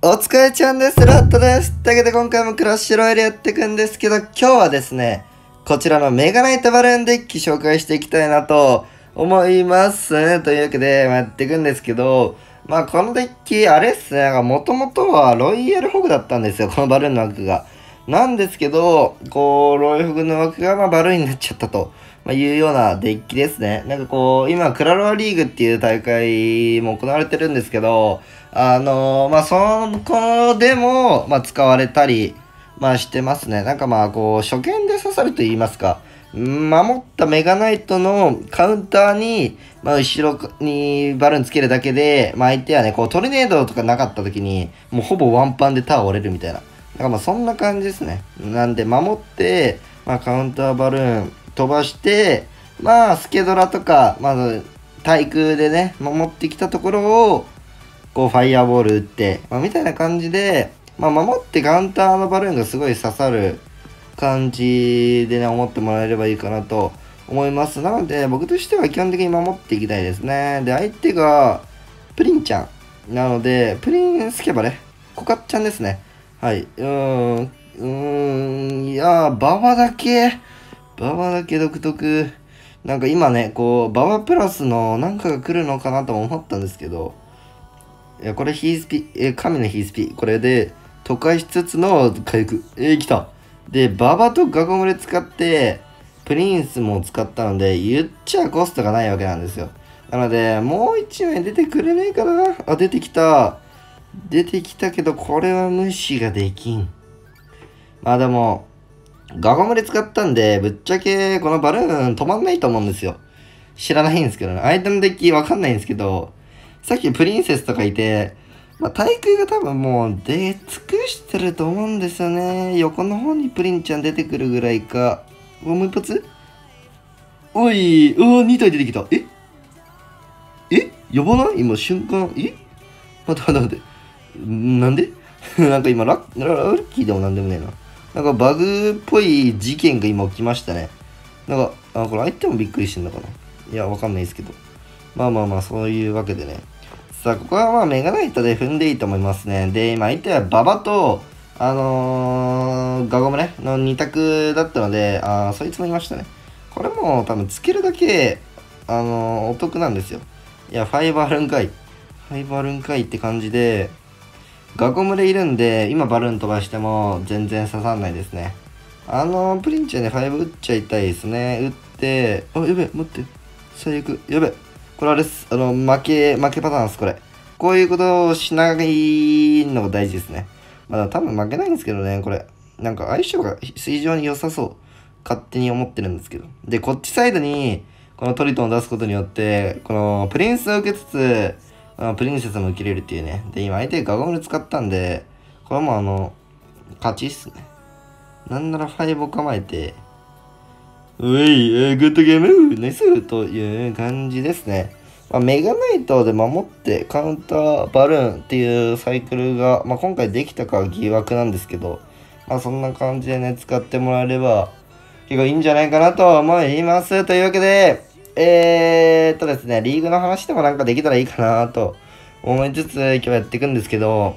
お疲れちゃんです。ラットです。というわけで今回もクラッシュロイヤルやっていくんですけど、今日はですね、こちらのメガナイトバルーンデッキ紹介していきたいなと思います。というわけで、やっていくんですけど、このデッキ、あれっすね、もともとはロイヤルホグだったんですよ、このバルーンの枠が。なんですけど、ロイホグの枠がバルーンになっちゃったと。いうようなデッキですね。今、クラロワリーグっていう大会も行われてるんですけど、そこでも、使われたり、してますね。初見で刺さると言いますか、守ったメガナイトのカウンターに、後ろにバルーンつけるだけで、相手はね、トルネードとかなかった時に、もうほぼワンパンでタワー折れるみたいな。そんな感じですね。なんで、守って、カウンターバルーン飛ばして、スケドラとか、まず、対空でね、守ってきたところを、ファイヤーボール打って、みたいな感じで、守ってカウンターのバルーンがすごい刺さる感じでね、思ってもらえればいいかなと思います。なので、僕としては基本的に守っていきたいですね。で、相手が、プリンちゃん。なので、プリンスケバレコカッちゃんですね。はい。いやー、ババだけ独特。今ね、ババプラスのなんかが来るのかなとも思ったんですけど、いや、これヒースピ、神のヒースピ。これで、溶かしつつの回復。来た。で、ババとガゴムレ使って、プリンスも使ったので、言っちゃコストがないわけなんですよ。なので、もう一枚出てくれないかな。あ、出てきた。出てきたけど、これは無視ができん。でも、ガゴムレ使ったんで、ぶっちゃけ、このバルーン止まんないと思うんですよ。知らないんですけどね。相手のデッキわかんないんですけど、さっきプリンセスとかいて、対空が多分もう出尽くしてると思うんですよね。横の方にプリンちゃん出てくるぐらいか。もう一発おい、2体出てきた。やばない今瞬間。待って。なんで今ラッキーでもなんでもねえな。バグっぽい事件が今起きましたね。これ相手もびっくりしてんのかな。いや、わかんないですけど。そういうわけでね。さあ、ここはメガナイトで踏んでいいと思いますね。で、今相手はババと、ガゴムね、の2択だったので、そいつもいましたね。これも多分つけるだけ、お得なんですよ。いや、ファイバールンかいって感じで、ガゴムレいるんで、今バルーン飛ばしても全然刺さんないですね。プリンちゃんで5打っちゃいたいですね。打って、やべえ、待って。最悪。やべえ。これあれっす。負けパターンです、これ。こういうことをしないのが大事ですね。多分負けないんですけどね、これ。相性が非常に良さそう。勝手に思ってるんですけど。で、こっちサイドに、このトリトンを出すことによって、このプリンスを受けつつ、プリンセスも受けれるっていうね。で、今相手ガゴムル使ったんで、これも勝ちっすね。なんなら5を構えて、グッドゲームナイスという感じですね。メガナイトで守ってカウンターバルーンっていうサイクルが、今回できたかは疑惑なんですけど、そんな感じでね、使ってもらえれば結構いいんじゃないかなと思います。というわけで、ですね、リーグの話でもできたらいいかなと思いつつ、今日やっていくんですけど、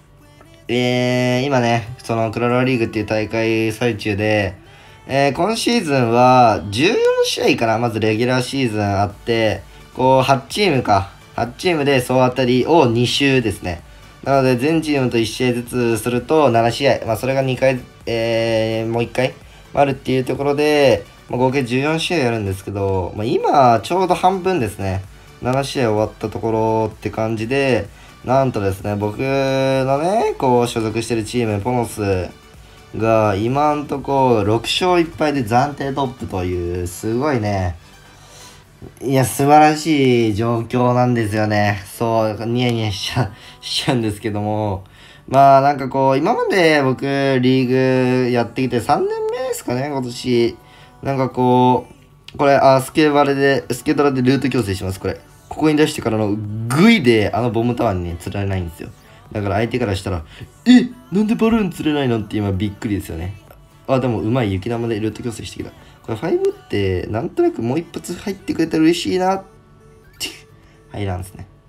今ね、そのクラロワリーグっていう大会最中で、今シーズンは14試合かな、まずレギュラーシーズンあって、8チームか。8チームで総当たりを2周ですね。なので、全チームと1試合ずつすると7試合。それが2回、もう1回あるっていうところで、合計14試合やるんですけど、今、ちょうど半分ですね。7試合終わったところって感じで、なんとですね、僕のね、所属してるチーム、ポノスが、今んとこ6勝1敗で暫定トップという、すごいね、いや、素晴らしい状況なんですよね。そう、ニヤニヤしちゃうんですけども。今まで僕、リーグやってきて3年目ですかね、今年。これ、スケドラでルート矯正します、これ。ここに出してからのグイでボムタワーにね、釣られないんですよ。だから相手からしたら、なんでバルーン釣れないのって今びっくりですよね。でもうまい雪玉でルート矯正してきた。これ5ってなんとなくもう一発入ってくれたら嬉しいなって入らんですね。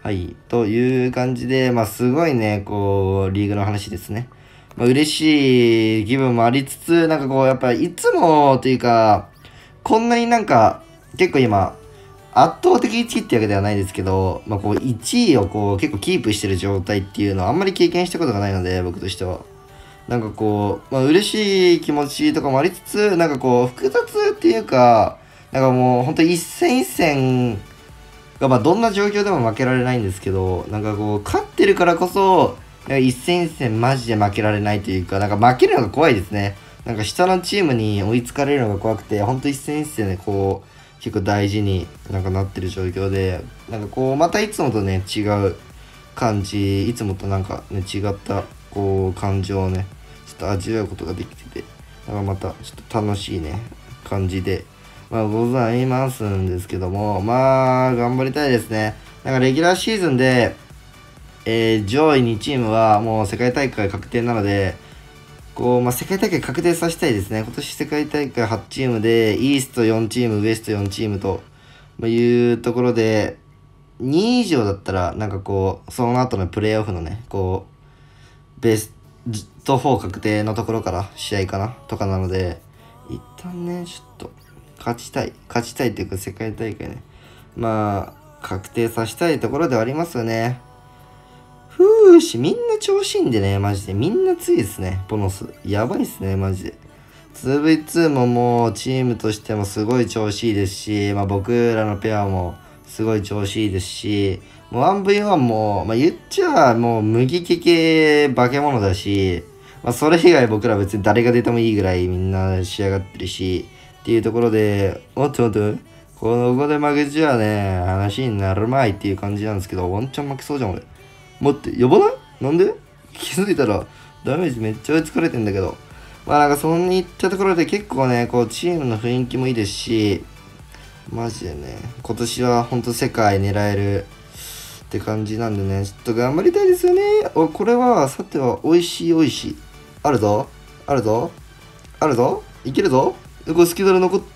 はい。という感じで、まあ、すごいね、こう、リーグの話ですね。まあ、嬉しい気分もありつつ、なんかこう、やっぱいつもというか、こんなになんか、結構今、圧倒的1位ってわけではないですけど、まあ、こう、1位をこう、結構キープしてる状態っていうのはあんまり経験したことがないので、僕としては。なんかこう、まあ、嬉しい気持ちとかもありつつ、なんかこう、複雑っていうか、なんかもう、ほんと一戦一戦が、まあ、どんな状況でも負けられないんですけど、なんかこう、勝ってるからこそ、なんか一戦一戦マジで負けられないというか、なんか負けるのが怖いですね。なんか下のチームに追いつかれるのが怖くて、ほんと一戦一戦でこう、結構大事になんかなってる状況で、なんかこう、またいつもとね、違う感じ、いつもとなんかね、違ったこう、感情をね、ちょっと味わうことができてて、なんかまたちょっと楽しいね、感じで、まあ、ございますんですけども、まあ、頑張りたいですね。なんかレギュラーシーズンで、上位2チームはもう世界大会確定なので、こう、まあ、世界大会確定させたいですね。今年世界大会8チームで、イースト4チーム、ウエスト4チームと、まあ、いうところで、2位以上だったら、なんかこう、その後のプレーオフのね、こう、ベスト4確定のところから試合かなとかなので、一旦ね、ちょっと、勝ちたい。勝ちたいっていうか、世界大会ね。まあ、確定させたいところではありますよね。ふーし、みんな調子いいんでね、マジで。みんな強いですね、ボノス。やばいっすね、マジで。2v2 ももう、チームとしてもすごい調子いいですし、まあ僕らのペアもすごい調子いいですし、もう 1v1 も、まあ言っちゃもう麦ケケ化け物だし、まあそれ以外僕ら別に誰が出てもいいぐらいみんな仕上がってるし、っていうところで、おっとおっと、ここで負けちゃね、話になるまいっていう感じなんですけど、ワンチャン負けそうじゃん俺。待って、やばないなんで気づいたらダメージめっちゃ追いつかれてんだけど。まあなんかそんにいったところで結構ね、こうチームの雰囲気もいいですし、マジでね、今年はほんと世界狙えるって感じなんでね、ちょっと頑張りたいですよね。お、これは、さては美味しい美味しい。あるぞ、あるぞ、あるぞ、いけるぞ。これスケドラ残って、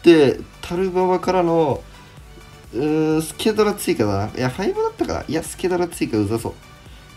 タルババからの、スケドラ追加だな。いや、ファイブだったから。いや、スケドラ追加うざそう。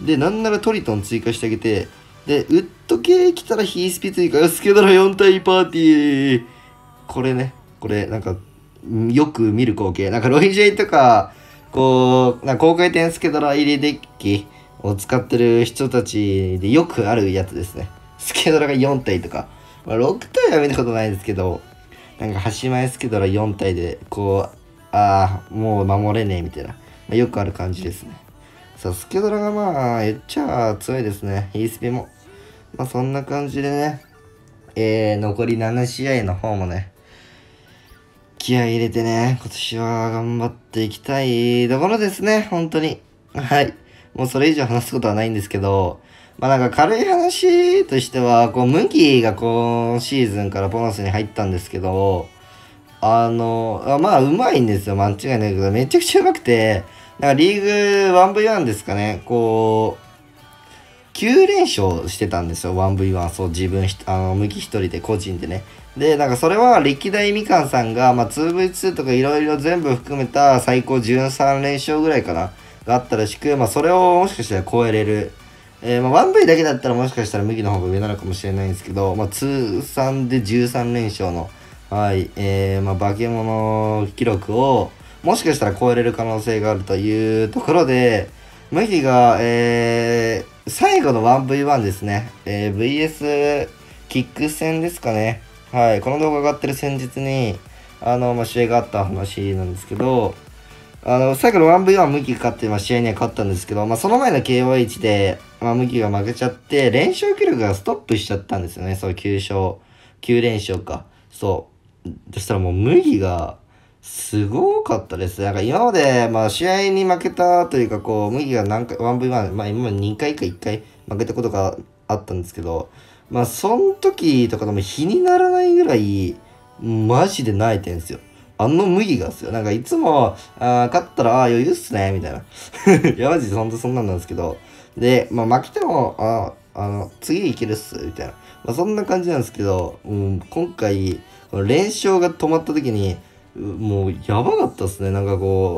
で、なんならトリトン追加してあげて、で、ウッド系来たらヒースピ追加。スケドラ4体パーティー。これね、これ、なんか、よく見る光景。なんか、ロイジェイとか、こう、なんか高回転スケドラ入りデッキを使ってる人たちでよくあるやつですね。スケドラが4体とか。まあ、6体は見たことないですけど、なんか、端前スケドラ4体で、こう、もう守れねえみたいな。まあ、よくある感じですね。さあ、スケドラがまあ、言っちゃ強いですね。イースピも。まあ、そんな感じでね、残り7試合の方もね、気合い入れてね、今年は頑張っていきたいところですね、本当に。はい。もうそれ以上話すことはないんですけど、まあなんか軽い話としては、こう、麦が今シーズンからボーナスに入ったんですけど、まあ、うまいんですよ、間違いないけど、めちゃくちゃうまくて、なんかリーグ 1v1 ですかね、こう、9連勝してたんですよ、1v1。そう、自分麦一人で、個人でね。で、なんかそれは歴代みかんさんが、まあ 2v2 とかいろいろ全部含めた最高13連勝ぐらいかな、があったらしく、まあそれをもしかしたら超えれる。まあ 1v だけだったらもしかしたら麦の方が上なのかもしれないんですけど、まあ通算で13連勝の、はい、まあ化け物記録を、もしかしたら超えれる可能性があるというところで、麦が、最後の 1v1 ですね。VS キック戦ですかね。はい。この動画が上がってる先日に、まあ、試合があった話なんですけど、最後の 1v1 麦が勝って、まあ、試合には勝ったんですけど、まあ、その前の KOH で、まあ、麦が負けちゃって、連勝記録がストップしちゃったんですよね。そう、9勝、9連勝か。そう。そしたらもう麦が、すごかったです。なんか今まで、まあ試合に負けたというか、こう、麦が何回、1v1、まあ今まで2回か1回負けたことがあったんですけど、まあその時とかでも比にならないぐらい、マジで泣いてんすよ。あの麦がっすよ。なんかいつも、勝ったら、余裕っすね、みたいな。いや、マジでほんとそんなんなんですけど。で、まあ負けても、次いけるっす、みたいな。まあそんな感じなんですけど、今回、連勝が止まった時に、もうやばかったっすね。なんかこ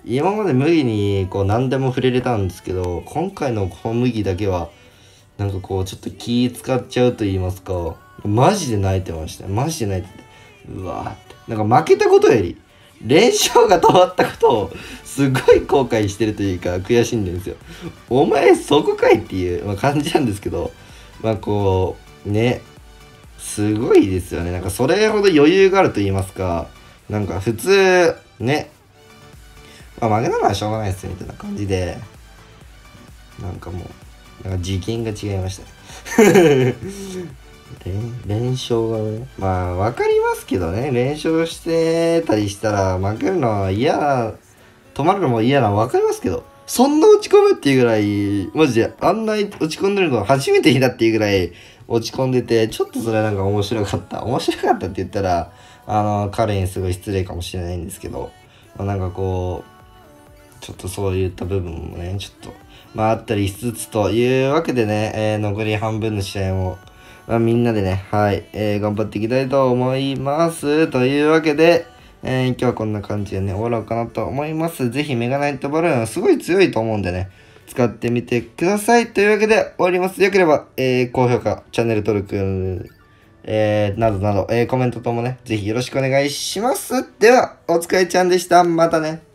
今まで麦にこう何でも触れれたんですけど、今回のこの麦だけは、なんかこうちょっと気使っちゃうと言いますか、マジで泣いてました。マジで泣いてて。うわーって。なんか負けたことより、連勝が止まったことを、すごい後悔してるというか、悔しいんですよ。お前そこかいっていう、感じなんですけど、こう、ね、すごいですよね。なんかそれほど余裕があると言いますか、なんか普通、ね、負けたのはしょうがないですよみたいな感じで、なんかもう、なんか次元が違いましたね。連勝がね、わかりますけどね、連勝してたりしたら負けるのは嫌な、止まるのも嫌なのはわかりますけど、そんな落ち込むっていうぐらい、マジであんな落ち込んでるのは初めてだっていうぐらい落ち込んでて、ちょっとそれなんか面白かった。面白かったって言ったら、彼にすごい失礼かもしれないんですけど、なんかこう、ちょっとそういった部分もね、ちょっと、あったりしつつというわけでね、残り半分の試合も、みんなでね、はい、頑張っていきたいと思います。というわけで、今日はこんな感じでね、終わろうかなと思います。ぜひメガナイトバルーンすごい強いと思うんでね、使ってみてください。というわけで終わります。よければ、高評価、チャンネル登録、などなど、コメントともね、ぜひよろしくお願いします。では、お疲れちゃんでした。またね。